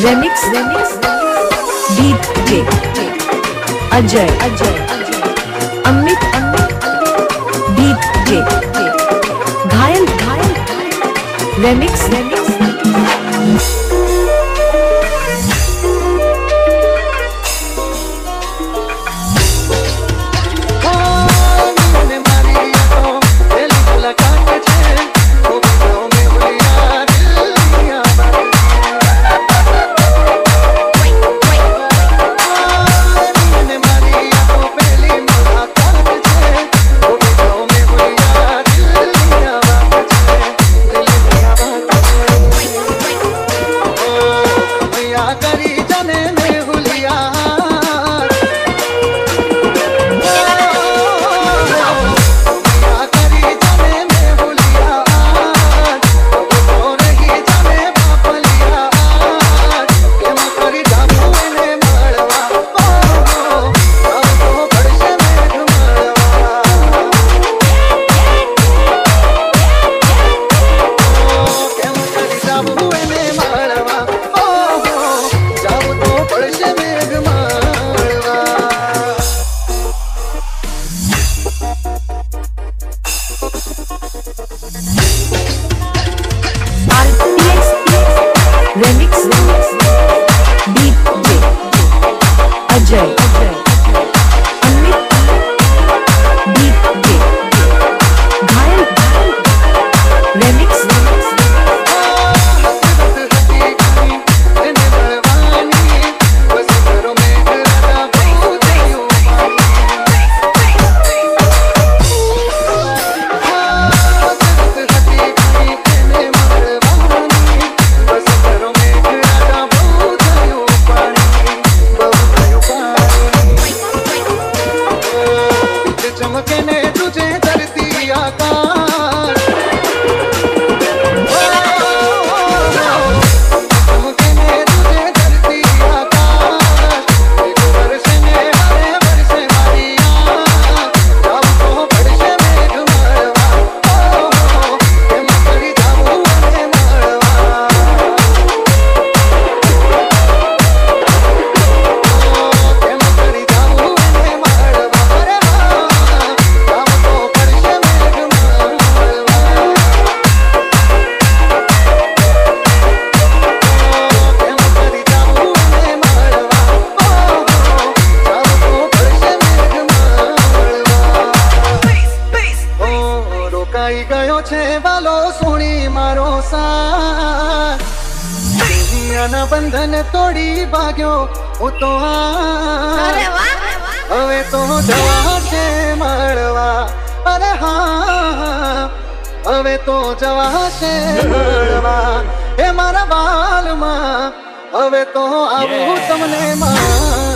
remix DJ Ajay Amit DJ Ghayal remix remix DJ Ajay Amit DJ Ghayal remix चमकने तुझे धरती आकाश चमकने तुझे धरती आकाश बरसने हरे बरसे मारिया जब तो बरसे मेघ मड़वा के मकड़ी जाऊं रे मड़वा के मकड़ी जाऊं रे मड़वा गयो छे वालो सुनी मारो साथ दुनियाना बंधन तोड़ी भाग्यो હું તો હવે તો જવા છે મળવા અરે હા હવે તો જવા છે મળવા એ મારા બાલમાં હવે તો આવું તમને માં